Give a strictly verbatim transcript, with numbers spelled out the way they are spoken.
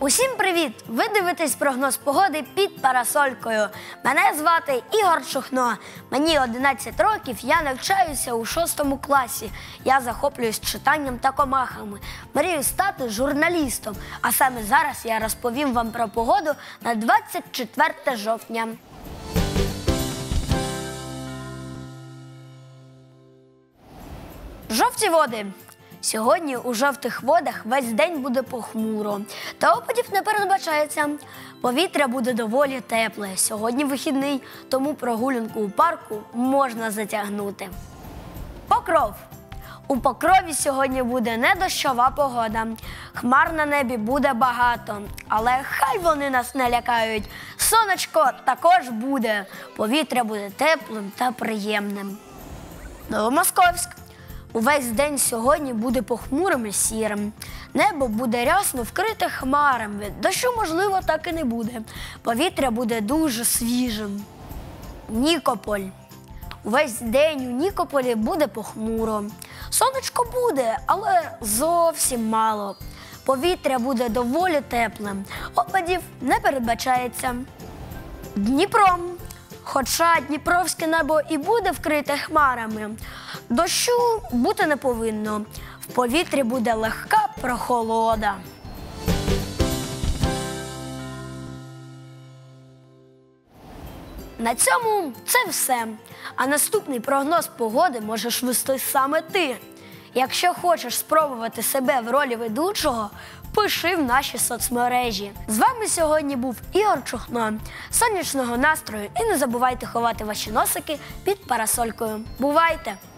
Усім привіт! Ви дивитесь прогноз погоди під парасолькою. Мене звати Ігор Чухно. Мені одинадцять років, я навчаюся у шостому класі. Я захоплююсь читанням та комахами. Мрію стати журналістом. А саме зараз я розповім вам про погоду на двадцять четверте жовтня. Жовті води. Сьогодні у жовтих водах весь день буде похмуро. Та опадів не передбачається. Повітря буде доволі тепле. Сьогодні вихідний, тому прогулянку у парку можна затягнути. Покров. У Покрові сьогодні буде не дощова погода. Хмар на небі буде багато. Але хай вони нас не лякають. Сонечко також буде. Повітря буде теплим та приємним. Новомосковськ. Увесь день сьогодні буде похмурим і сірим. Небо буде рясно вкрите хмарами. Дощу, можливо, так і не буде. Повітря буде дуже свіжим. Нікополь. Увесь день у Нікополі буде похмуро. Сонечко буде, але зовсім мало. Повітря буде доволі теплим. Опадів не передбачається. Дніпро. Хоча Дніпровське небо і буде вкрите хмарами, дощу бути не повинно. В повітрі буде легка прохолода. На цьому це все. А наступний прогноз погоди можеш вести саме ти. Якщо хочеш спробувати себе в ролі ведучого, пиши в наші соцмережі. З вами сьогодні був Ігор Чухно. Сонячного настрою і не забувайте ховати ваші носики під парасолькою. Бувайте!